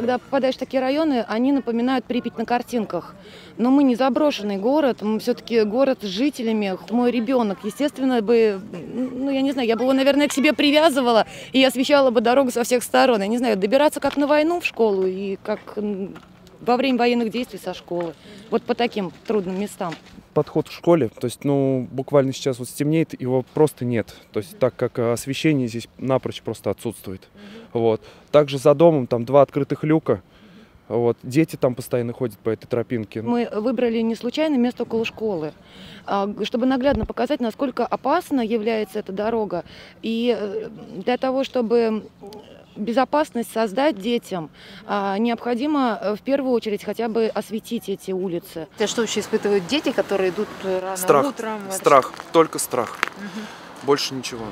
когда попадаешь в такие районы, они напоминают Припять на картинках. Но мы не заброшенный город, мы все-таки город с жителями. Мой ребенок, естественно, бы, ну, я не знаю, я бы его, наверное, к себе привязывала и освещала бы дорогу со всех сторон. Я не знаю, добираться как на войну в школу и как во время военных действий со школы. Вот по таким трудным местам. Подход к школе, то есть, буквально сейчас вот стемнеет, его просто нет. То есть, так как освещение здесь напрочь просто отсутствует. Вот. Также за домом там 2 открытых люка. Вот. Дети там постоянно ходят по этой тропинке. Мы выбрали не случайно место около школы, чтобы наглядно показать, насколько опасна является эта дорога. И для того, чтобы безопасность создать детям, необходимо в первую очередь хотя бы осветить эти улицы. Это что вообще испытывают дети, которые идут рано Страх. утром? Страх, только страх. Больше ничего.